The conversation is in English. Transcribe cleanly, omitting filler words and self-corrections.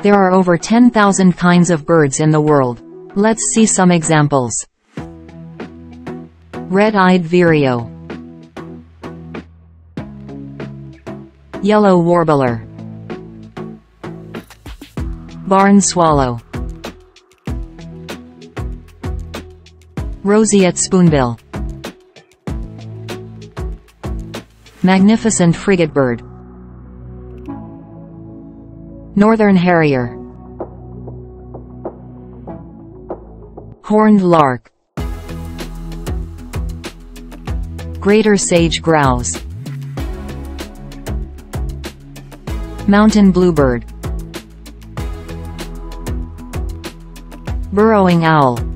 There are over 10,000 kinds of birds in the world. Let's see some examples. Red-eyed vireo, yellow warbler, barn swallow, roseate spoonbill, magnificent frigatebird, northern harrier, horned lark, greater sage-grouse, mountain bluebird, burrowing owl,